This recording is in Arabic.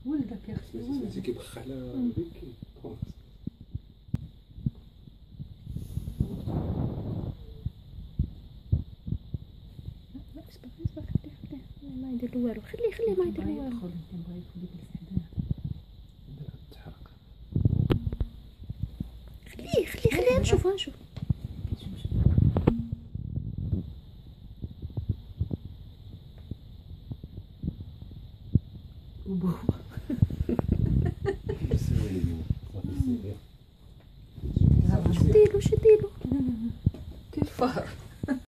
ولدك يا اختي ولدك. انت كيبخ على ويكي. لا اصبر خليه ما يدير له والو. خليه ما يدير له والو. يدخل يبغى يدخل يجلس حداه. تحرق. خليه نشوف. وبو شديلو كيف فار.